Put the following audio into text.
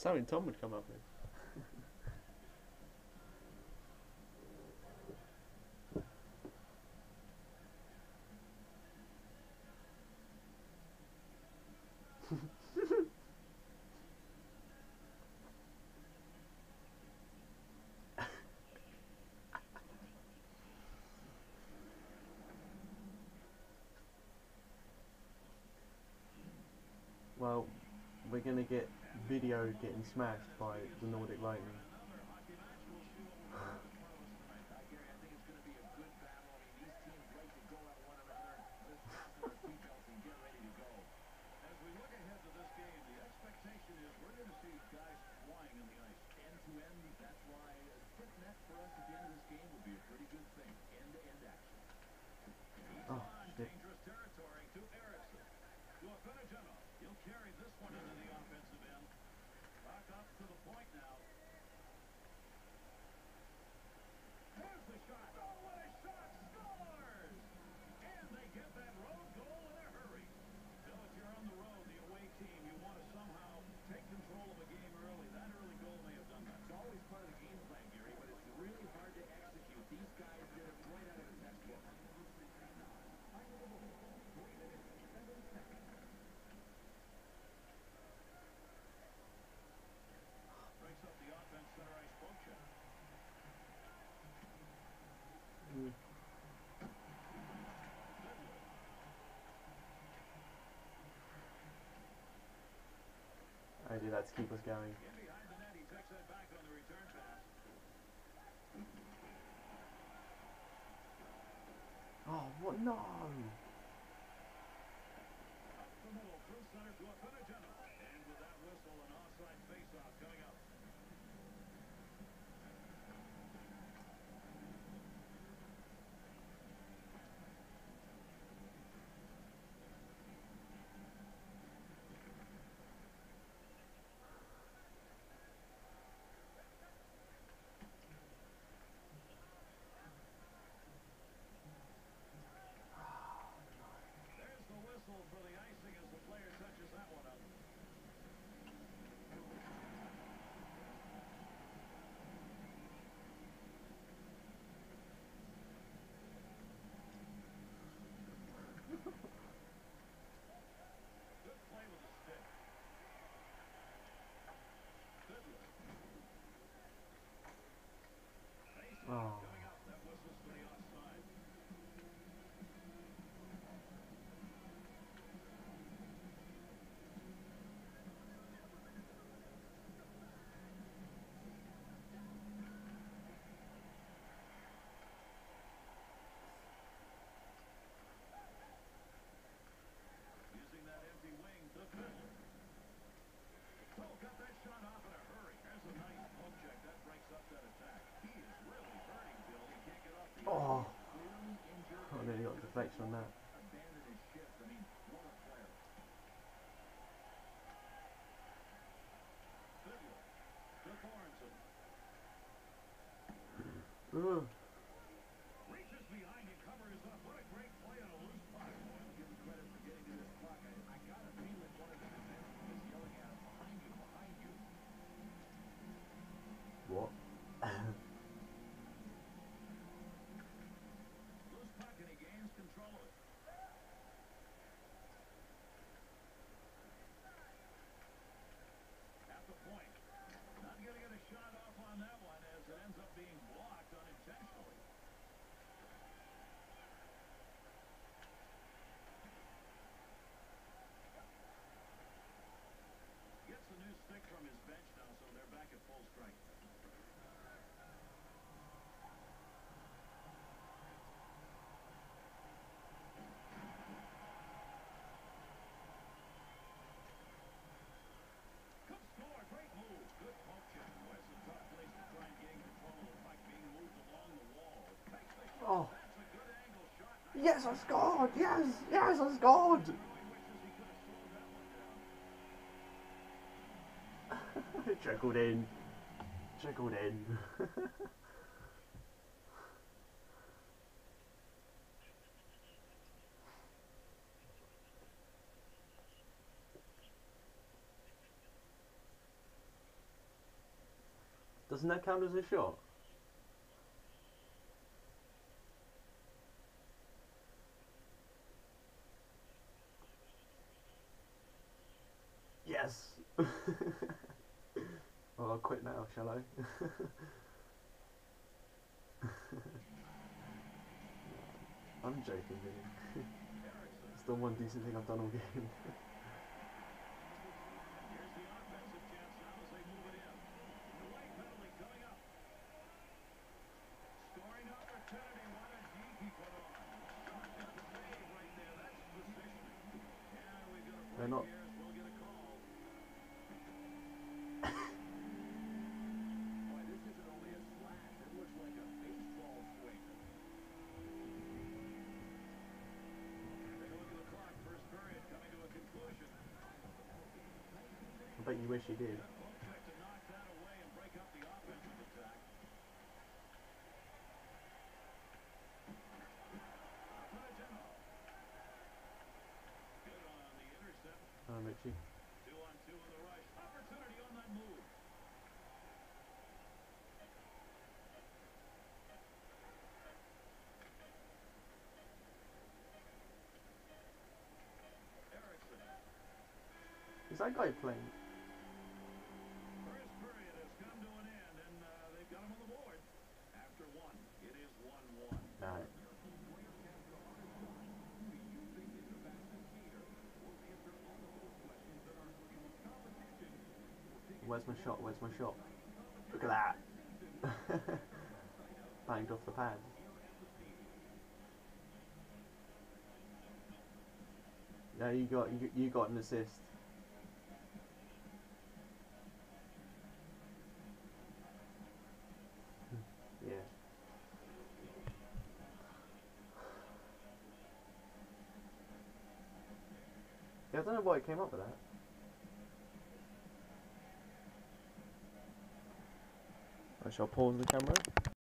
something Tom would come up with. Well, we're gonna get video getting smashed by the Nordic Lightning. Oh, shit. He'll carry this one into the offensive end. Back up to the point now. There's the shot. Oh, what a shot! Scores! And they get that road goal in a hurry. Bill, if you're on the road, the away team, you want to somehow take control of a game early. That early goal may have done that. It's always part of the game plan, Gary, but it's really hard to execute. These guys did it right out of the textbook. Breaks up the offense, center ice poke check. I do that to keep us going. In behind the net, he takes that back on the return pass. Oh, what? No! Up the middle, through center to a Finnegan. And with that whistle, an offside faceoff coming up. There's the whistle for the icing as the player touches that one up. Good play with the stick. Vidler. Face-off coming up. That whistle's for the offside. Using that empty wing to Vidler. Oh, got that shot off in a hurry. There's a nice poke check. That breaks up that attack. He is really hurting, Bill. He can't get off the Oh! ice. Clearly injured. I nearly got a deflection on that. Abandoned his shift. I mean, what a player. Vidler to Thornton. Ugh. Reaches behind you, covers up. What a great play on a loose puck. Boy, I'll give him credit for getting to this puck. I got a feeling one of the defensemen was yelling at him, behind you, behind you. What? Loose puck and he gains control of it. At the point. Not going to get a shot off on that one as it ends up being blocked unintentionally. Gets a new stick from his bench now, so they're back at full strength. Good score, great move. Good poke check. Boy, it's a tough place to try and gain control of the puck being moved along the wall. Takes the shot. Oh! That's a good angle shot. Yes, I scored! Yes! Yes, I scored! He wishes he could have slowed that one down. Trickled in. Trickled in. Doesn't that count as a shot? Yes! Well, I'll quit now, shall I? I'm joking, really. It's the one decent thing I've done all game. Here's the offensive chance now as they move it in. The white penalty coming up. Scoring opportunity. What a Geeky put on. That's a save right there. That's positioning. And we've got a They're break not. here as we'll get a call. Boy, this isn't only a slash. It looks like a baseball swing. Take a look at the clock. First period coming to a conclusion. I bet you wish you did. Check to knock that away and break up the offensive attack. Good on the intercept. Richie. 2-on-2 on the rush. Opportunity on that move. Erickson. Is that guy playing? First period has come to an end, and they've got him on the board. After one, it is 1-1. Nah. Where's my shot? Where's my shot? Look at that! Banged off the pad. Yeah, you got an assist. Yeah. Yeah, I don't know why it came up with that. I shall pause the camera.